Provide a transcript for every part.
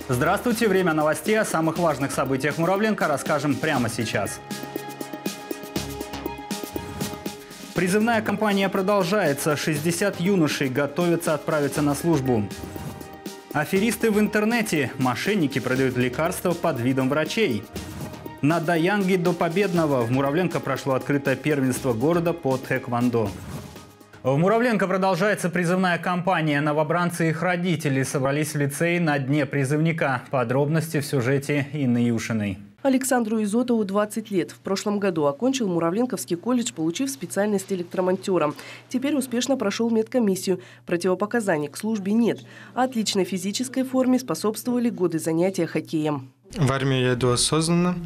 Здравствуйте! Время новостей. О самых важных событиях Муравленко расскажем прямо сейчас. Призывная кампания продолжается. 60 юношей готовятся отправиться на службу. Аферисты в интернете. Мошенники продают лекарства под видом врачей. На Даянге до Победного в Муравленко прошло открытое первенство города по тхэквондо. В Муравленко продолжается призывная кампания. Новобранцы и их родители собрались в лицее на дне призывника. Подробности в сюжете Инны Юшиной. Александру Изотову 20 лет. В прошлом году окончил Муравленковский колледж, получив специальность электромонтера. Теперь успешно прошел медкомиссию. Противопоказаний к службе нет. А отличной физической форме способствовали годы занятия хоккеем. В армию я иду осознанно.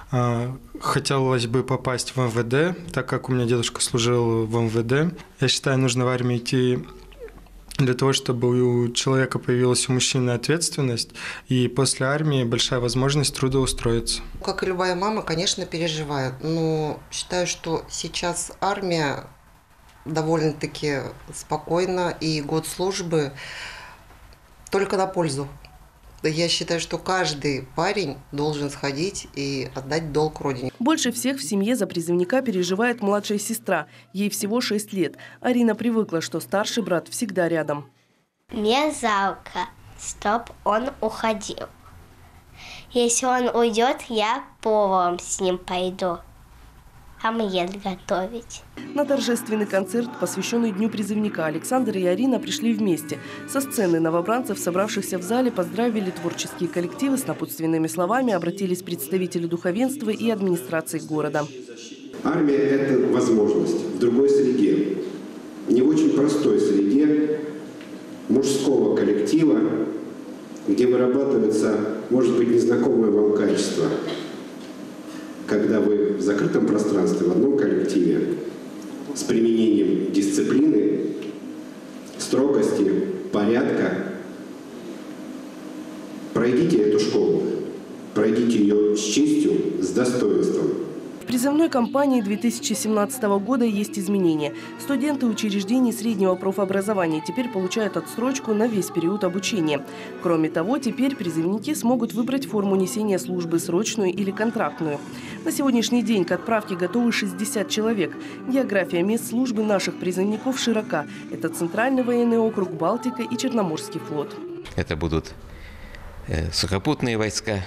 Хотелось бы попасть в МВД, так как у меня дедушка служил в МВД. Я считаю, нужно в армию идти для того, чтобы у человека появилась у мужчины ответственность, и после армии большая возможность трудоустроиться. Как и любая мама, конечно, переживает, но считаю, что сейчас армия довольно-таки спокойна, и год службы только на пользу. Я считаю, что каждый парень должен сходить и отдать долг родине. Больше всех в семье за призывника переживает младшая сестра. Ей всего 6 лет. Арина привыкла, что старший брат всегда рядом. Мне жалко, чтоб он уходил. Если он уйдет, я поваром с ним пойду. Омлет готовить. На торжественный концерт, посвященный Дню призывника, Александр и Арина пришли вместе. Со сцены новобранцев, собравшихся в зале, поздравили творческие коллективы, с напутственными словами обратились представители духовенства и администрации города. Армия – это возможность в другой среде, не в очень простой среде мужского коллектива, где вырабатывается, может быть, незнакомое вам качество. Когда вы в закрытом пространстве, в одном коллективе, с применением дисциплины, строгости, порядка, пройдите эту школу, пройдите ее с честью, с достоинством. В призывной кампании 2017 года есть изменения. Студенты учреждений среднего профобразования теперь получают отсрочку на весь период обучения. Кроме того, теперь призывники смогут выбрать форму несения службы – срочную или контрактную. На сегодняшний день к отправке готовы 60 человек. География мест службы наших призывников широка. Это Центральный военный округ, Балтика и Черноморский флот. Это будут сухопутные войска,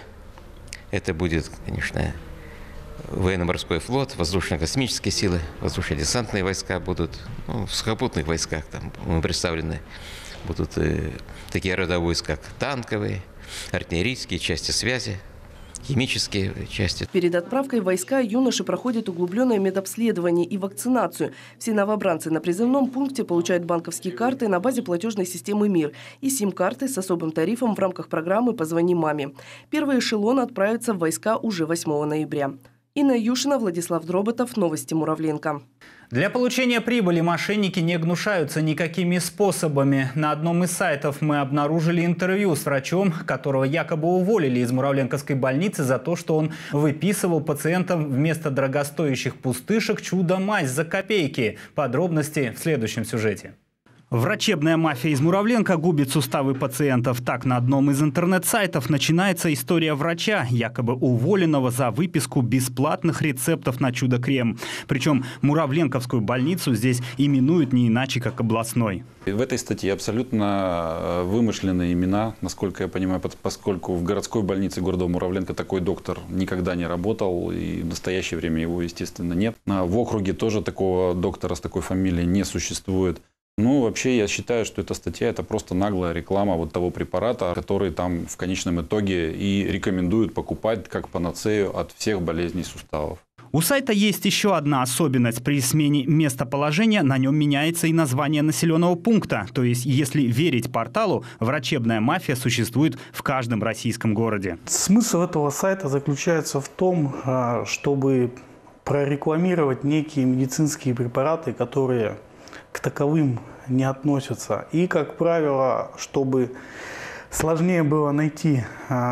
это будет, конечно, военно-морской флот, воздушно-космические силы, воздушно-десантные войска будут. В сухопутных войсках там мы представлены будут такие рода войск, как танковые, артиллерийские, части связи, химические части. Перед отправкой в войска юноши проходят углубленное медобследование и вакцинацию. Все новобранцы на призывном пункте получают банковские карты на базе платежной системы МИР и сим-карты с особым тарифом в рамках программы «Позвони маме». Первый эшелон отправится в войска уже 8 ноября. Инна Юшина, Владислав Дроботов. Новости Муравленко. Для получения прибыли мошенники не гнушаются никакими способами. На одном из сайтов мы обнаружили интервью с врачом, которого якобы уволили из Муравленковской больницы за то, что он выписывал пациентам вместо дорогостоящих пустышек чудо-мазь за копейки. Подробности в следующем сюжете. Врачебная мафия из Муравленко губит суставы пациентов. Так, на одном из интернет-сайтов начинается история врача, якобы уволенного за выписку бесплатных рецептов на чудо-крем. Причем Муравленковскую больницу здесь именуют не иначе, как областной. В этой статье абсолютно вымышленные имена, насколько я понимаю, поскольку в городской больнице города Муравленко такой доктор никогда не работал, и в настоящее время его, естественно, нет. В округе тоже такого доктора с такой фамилией не существует. Ну, вообще, я считаю, что эта статья – это просто наглая реклама вот того препарата, который там в конечном итоге и рекомендуют покупать как панацею от всех болезней суставов. У сайта есть еще одна особенность. При смене местоположения на нем меняется и название населенного пункта. То есть, если верить порталу, врачебная мафия существует в каждом российском городе. Смысл этого сайта заключается в том, чтобы прорекламировать некие медицинские препараты, которые к таковым не относятся. И, как правило, чтобы сложнее было найти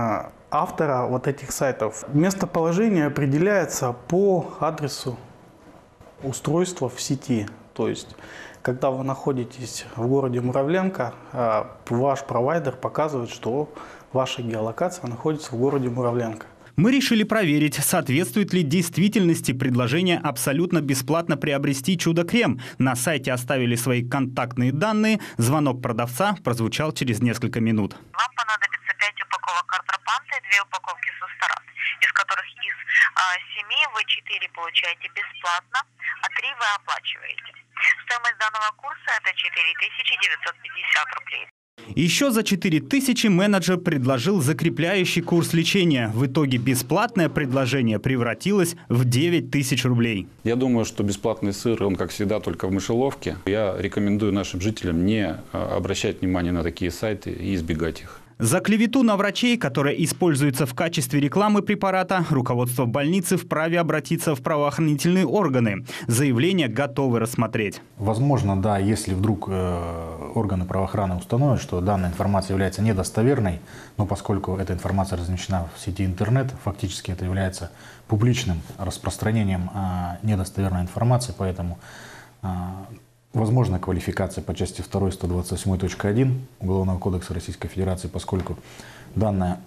автора вот этих сайтов, местоположение определяется по адресу устройства в сети. То есть, когда вы находитесь в городе Муравленко, ваш провайдер показывает, что ваша геолокация находится в городе Муравленко. Мы решили проверить, соответствует ли действительности предложение абсолютно бесплатно приобрести чудо-крем. На сайте оставили свои контактные данные. Звонок продавца прозвучал через несколько минут. Вам понадобится 5 упаковок Артропанта и 2 упаковки Сустарат, из которых из 7 вы 4 получаете бесплатно, а 3 вы оплачиваете. Стоимость данного курса – это 4950 рублей. Еще за 4000 менеджер предложил закрепляющий курс лечения. В итоге бесплатное предложение превратилось в 9000 рублей. Я думаю, что бесплатный сыр, он, как всегда, только в мышеловке. Я рекомендую нашим жителям не обращать внимания на такие сайты и избегать их. За клевету на врачей, которая используется в качестве рекламы препарата, руководство больницы вправе обратиться в правоохранительные органы. Заявление готовы рассмотреть. Возможно, да, если вдруг органы правоохраны установят, что данная информация является недостоверной, но поскольку эта информация размещена в сети интернет, фактически это является публичным распространением недостоверной информации, поэтому возможна квалификация по части 2 128.1 Уголовного кодекса Российской Федерации, поскольку данное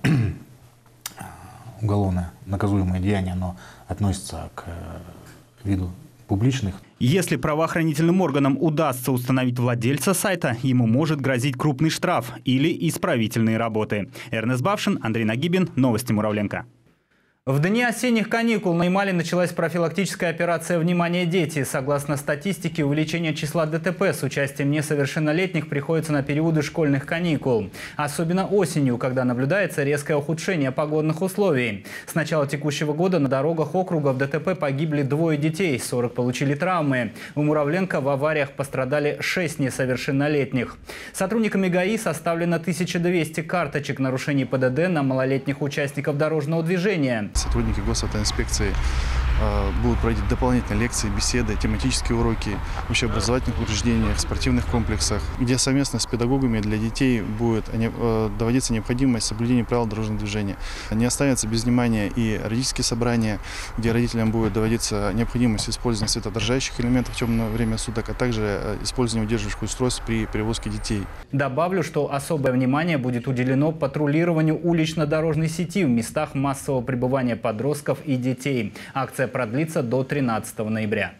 уголовное наказуемое деяние оно относится к виду публичных. Если правоохранительным органам удастся установить владельца сайта, ему может грозить крупный штраф или исправительные работы. Эрнест Бавшин, Андрей Нагибин, Новости Муравленко. В дни осенних каникул на Ямале началась профилактическая операция «Внимание, дети». Согласно статистике, увеличение числа ДТП с участием несовершеннолетних приходится на периоды школьных каникул. Особенно осенью, когда наблюдается резкое ухудшение погодных условий. С начала текущего года на дорогах округа в ДТП погибли 2 детей, 40 получили травмы. В Муравленко в авариях пострадали 6 несовершеннолетних. Сотрудниками ГАИ составлено 1200 карточек нарушений ПДД на малолетних участников дорожного движения. Сотрудники госавтоинспекции будут проводить дополнительные лекции, беседы, тематические уроки в общеобразовательных учреждениях, спортивных комплексах, где совместно с педагогами для детей будет доводиться необходимость соблюдения правил дорожного движения. Не останется без внимания и родительские собрания, где родителям будет доводиться необходимость использования светоотражающих элементов в темное время суток, а также использования удерживающих устройств при перевозке детей. Добавлю, что особое внимание будет уделено патрулированию улично-дорожной сети в местах массового пребывания подростков и детей. Акция продлится до 13 ноября.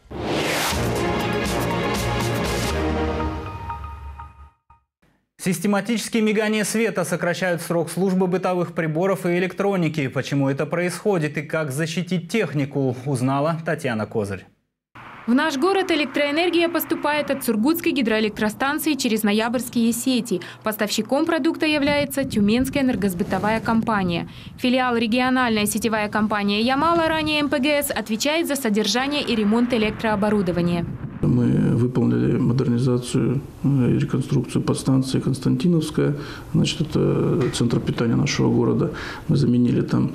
Систематические мигания света сокращают срок службы бытовых приборов и электроники. Почему это происходит и как защитить технику, узнала Татьяна Козырь. В наш город электроэнергия поступает от Сургутской гидроэлектростанции через ноябрьские сети. Поставщиком продукта является Тюменская энергосбытовая компания. Филиал региональная сетевая компания «Ямала», ранее МПГС, отвечает за содержание и ремонт электрооборудования. Мы выполнили модернизацию и реконструкцию подстанции Константиновская. Значит, это центр питания нашего города. Мы заменили там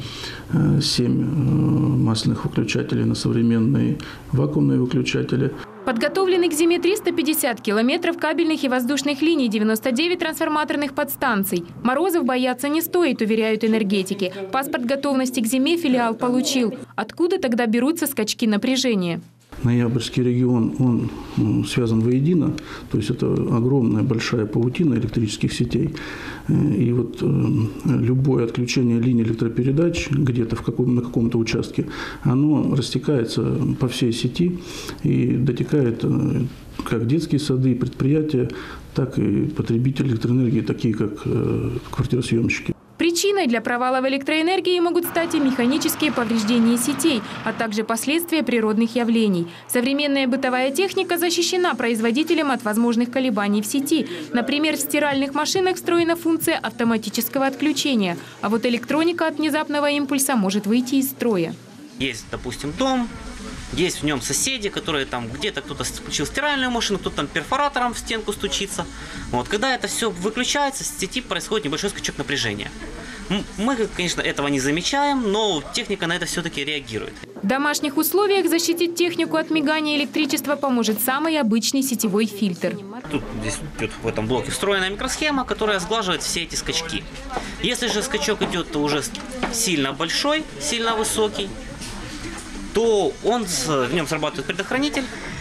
7 масляных выключателей на современные вакуумные выключатели. Подготовлены к зиме 350 километров кабельных и воздушных линий, 99 трансформаторных подстанций. Морозов бояться не стоит, уверяют энергетики. Паспорт готовности к зиме филиал получил. Откуда тогда берутся скачки напряжения? Ноябрьский регион, он связан воедино, то есть это огромная большая паутина электрических сетей. И вот любое отключение линии электропередач где-то на каком-то участке, оно растекается по всей сети и дотекает как детские сады, предприятия, так и потребители электроэнергии, такие как квартиросъемщики. Причиной для провала в электроэнергии могут стать и механические повреждения сетей, а также последствия природных явлений. Современная бытовая техника защищена производителем от возможных колебаний в сети. Например, в стиральных машинах встроена функция автоматического отключения, а вот электроника от внезапного импульса может выйти из строя. Есть, допустим, дом. Есть в нем соседи, которые там где-то кто-то включил стиральную машину, кто-то там перфоратором в стенку стучится. Вот, когда это все выключается, в сети происходит небольшой скачок напряжения. Мы, конечно, этого не замечаем, но техника на это все-таки реагирует. В домашних условиях защитить технику от мигания электричества поможет самый обычный сетевой фильтр. Тут здесь идет в этом блоке встроенная микросхема, которая сглаживает все эти скачки. Если же скачок идет уже сильно большой, сильно высокий, то в нем срабатывает предохранитель,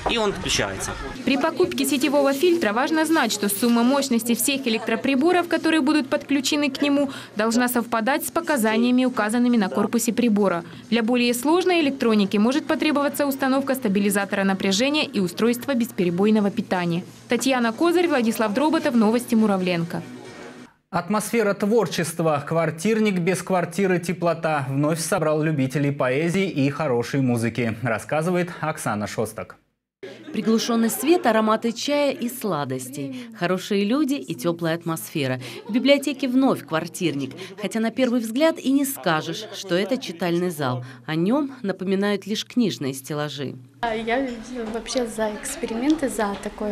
и он включается. При покупке сетевого фильтра важно знать, что сумма мощности всех электроприборов, которые будут подключены к нему, должна совпадать с показаниями, указанными на корпусе прибора. Для более сложной электроники может потребоваться установка стабилизатора напряжения и устройства бесперебойного питания. Татьяна Козырь, Владислав Дроботов, новости Муравленко. Атмосфера творчества. Квартирник без квартиры теплота вновь собрал любителей поэзии и хорошей музыки, рассказывает Оксана Шостак. Приглушенный свет, ароматы чая и сладостей. Хорошие люди и теплая атмосфера. В библиотеке вновь квартирник. Хотя на первый взгляд и не скажешь, что это читальный зал. О нем напоминают лишь книжные стеллажи. Я вообще за эксперименты, за такой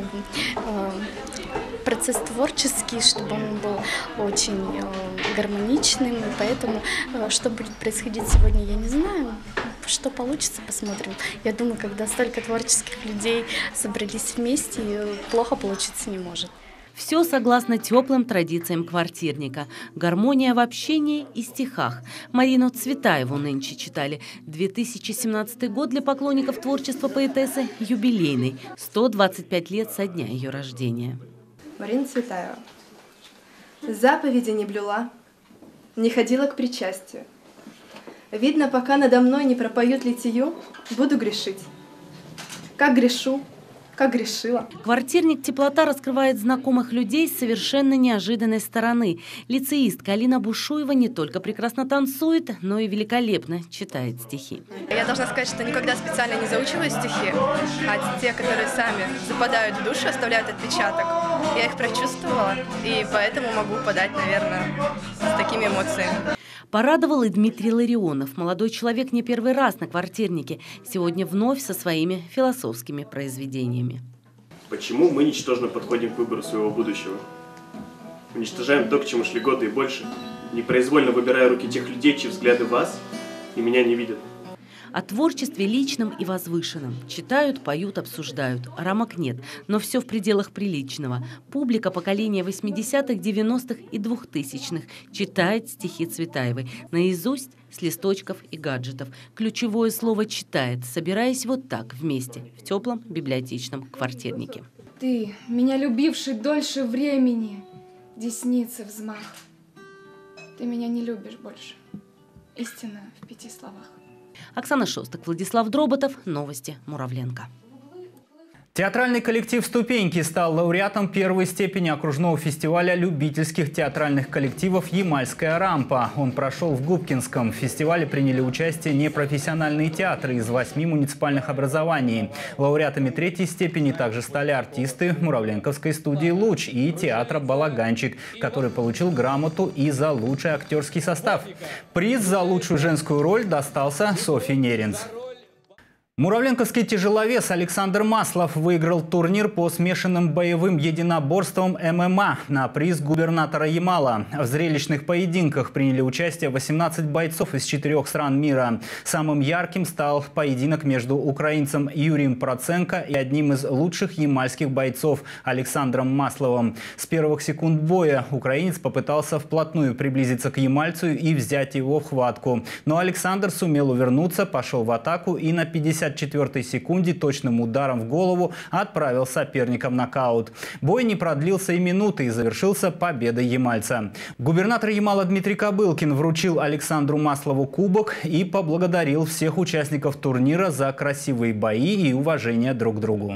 процесс творческий, чтобы он был очень гармоничным. И поэтому, что будет происходить сегодня, я не знаю. Что получится, посмотрим. Я думаю, когда столько творческих людей собрались вместе, плохо получиться не может. Все согласно теплым традициям квартирника. Гармония в общении и стихах. Марину Цветаеву нынче читали. 2017 год для поклонников творчества поэтессы юбилейный. 125 лет со дня ее рождения. Марина Цветаева. Заповеди не блюла, не ходила к причастию. Видно, пока надо мной не пропоют литию, буду грешить. Как грешу, как грешила. Квартирник «Теплота» раскрывает знакомых людей с совершенно неожиданной стороны. Лицеистка Алина Бушуева не только прекрасно танцует, но и великолепно читает стихи. Я должна сказать, что никогда специально не заучиваю стихи, а те, которые сами западают в душу, оставляют отпечаток. Я их прочувствовала, и поэтому могу подать, наверное, с такими эмоциями. Порадовал и Дмитрий Ларионов. Молодой человек не первый раз на квартирнике. Сегодня вновь со своими философскими произведениями. Почему мы ничтожно подходим к выбору своего будущего? Уничтожаем то, к чему шли годы и больше, непроизвольно выбирая руки тех людей, чьи взгляды вас и меня не видят. О творчестве личном и возвышенном. Читают, поют, обсуждают. Рамок нет, но все в пределах приличного. Публика поколения 80-х, 90-х и 2000-х читает стихи Цветаевой. Наизусть, с листочков и гаджетов. Ключевое слово «читает», собираясь вот так вместе в теплом библиотечном квартирнике. Ты, меня любивший дольше времени, десницы взмах. Ты меня не любишь больше. Истина в 5 словах. Оксана Шостак, Владислав Дроботов, новости Муравленко. Театральный коллектив «Ступеньки» стал лауреатом первой степени окружного фестиваля любительских театральных коллективов «Ямальская рампа». Он прошел в Губкинском. В фестивале приняли участие непрофессиональные театры из 8 муниципальных образований. Лауреатами третьей степени также стали артисты Муравленковской студии «Луч» и театра «Балаганчик», который получил грамоту и за лучший актерский состав. Приз за лучшую женскую роль достался Софье Неринц. Муравленковский тяжеловес Александр Маслов выиграл турнир по смешанным боевым единоборствам ММА на приз губернатора Ямала. В зрелищных поединках приняли участие 18 бойцов из 4 стран мира. Самым ярким стал поединок между украинцем Юрием Проценко и одним из лучших ямальских бойцов Александром Масловым. С первых секунд боя украинец попытался вплотную приблизиться к ямальцу и взять его в хватку. Но Александр сумел увернуться, пошел в атаку и на 54-й секунде точным ударом в голову отправил соперника в нокаут. Бой не продлился и минуты и завершился победой ямальца. Губернатор Ямала Дмитрий Кобылкин вручил Александру Маслову кубок и поблагодарил всех участников турнира за красивые бои и уважение друг к другу.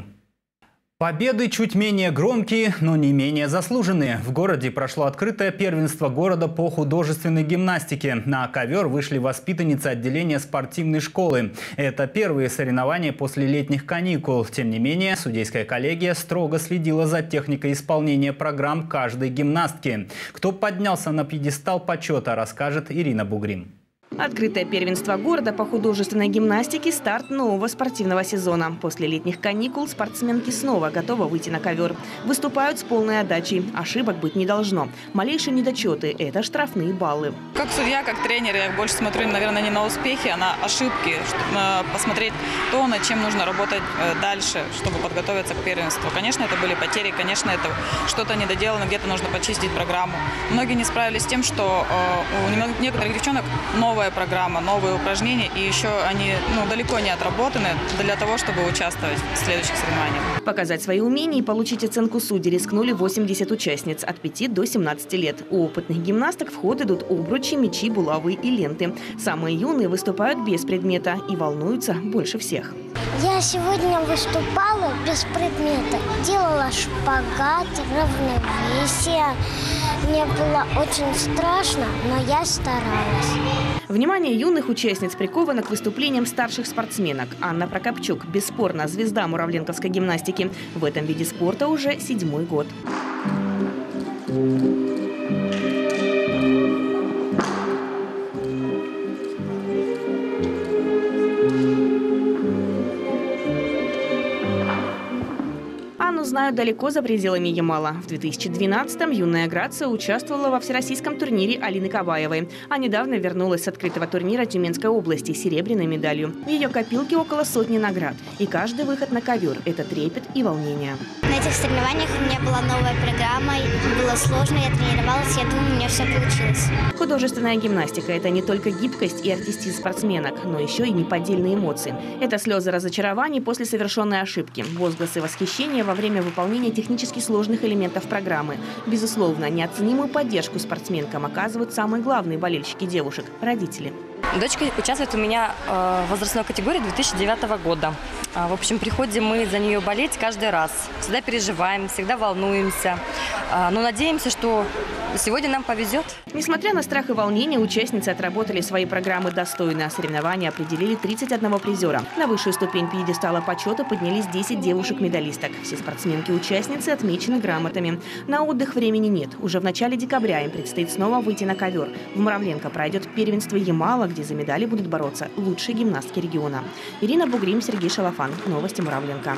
Победы чуть менее громкие, но не менее заслуженные. В городе прошло открытое первенство города по художественной гимнастике. На ковер вышли воспитанницы отделения спортивной школы. Это первые соревнования после летних каникул. Тем не менее, судейская коллегия строго следила за техникой исполнения программ каждой гимнастки. Кто поднялся на пьедестал почета, расскажет Ирина Бугрин. Открытое первенство города по художественной гимнастике – старт нового спортивного сезона. После летних каникул спортсменки снова готовы выйти на ковер. Выступают с полной отдачей. Ошибок быть не должно. Малейшие недочеты – это штрафные баллы. Как судья, как тренер, я больше смотрю, наверное, не на успехи, а на ошибки. Чтобы посмотреть то, над чем нужно работать дальше, чтобы подготовиться к первенству. Конечно, это были потери, конечно, это что-то недоделано, где-то нужно почистить программу. Многие не справились с тем, что у некоторых девчонок новая новая программа, новые упражнения, и еще они далеко не отработаны для того, чтобы участвовать в следующих соревнованиях. Показать свои умения и получить оценку судей рискнули 80 участниц от 5 до 17 лет. У опытных гимнасток в ход идут обручи, мячи, булавы и ленты. Самые юные выступают без предмета и волнуются больше всех. Я сегодня выступала без предмета. Делала шпагат, равновесие. Мне было очень страшно, но я старалась. Внимание юных участниц приковано к выступлениям старших спортсменок. Анна Прокопчук – бесспорно звезда муравленковской гимнастики. В этом виде спорта уже 7-й год. Анну знают далеко за пределами Ямала. В 2012-м юная Грация участвовала во всероссийском турнире Алины Кабаевой. А недавно вернулась с открытого турнира Тюменской области с серебряной медалью. В ее копилке около 100 наград. И каждый выход на ковер – это трепет и волнение. На этих соревнованиях у меня была новая программа. Было сложно, я тренировалась, я думаю, у меня все получилось. Художественная гимнастика – это не только гибкость и артистизм спортсменок, но еще и неподдельные эмоции. Это слезы разочарований после совершенной ошибки, возгласы восхищения во время выполнения технически сложных элементов программы. Безусловно, неоценимую поддержку спортсменкам оказывают самые главные болельщики девушек – родители. Дочка участвует у меня в возрастной категории 2009 года. В общем, приходим мы за нее болеть каждый раз. Всегда переживаем, всегда волнуемся. Но надеемся, что сегодня нам повезет. Несмотря на страх и волнение, участницы отработали свои программы достойно. Соревнования определили 31 призера. На высшую ступень пьедестала почета поднялись 10 девушек-медалисток. Все спортсменки-участницы отмечены грамотами. На отдых времени нет. Уже в начале декабря им предстоит снова выйти на ковер. В Муравленко пройдет первенство Ямала, где за медали будут бороться лучшие гимнастки региона. Ирина Бугрим, Сергей Шалафан. Новости Муравленко.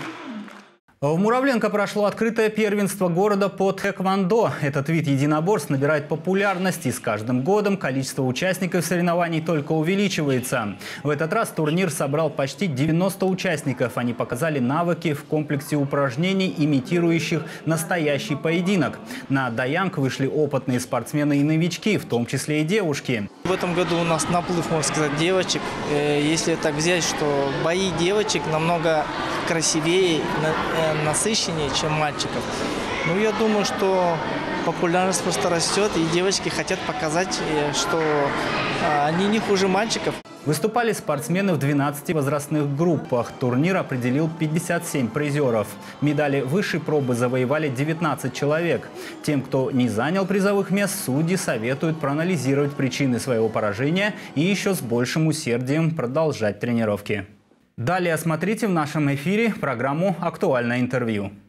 В Муравленко прошло открытое первенство города по тхэквондо. Этот вид единоборств набирает популярность, и с каждым годом количество участников соревнований только увеличивается. В этот раз турнир собрал почти 90 участников. Они показали навыки в комплексе упражнений, имитирующих настоящий поединок. На даянг вышли опытные спортсмены и новички, в том числе и девушки. В этом году у нас наплыв, можно сказать, девочек. Если так взять, что бои девочек намного красивее, насыщеннее, чем мальчиков. Ну, я думаю, что популярность просто растет, и девочки хотят показать, что они не хуже мальчиков. Выступали спортсмены в 12 возрастных группах. Турнир определил 57 призеров. Медали высшей пробы завоевали 19 человек. Тем, кто не занял призовых мест, судьи советуют проанализировать причины своего поражения и еще с большим усердием продолжать тренировки. Далее смотрите в нашем эфире программу «Актуальное интервью».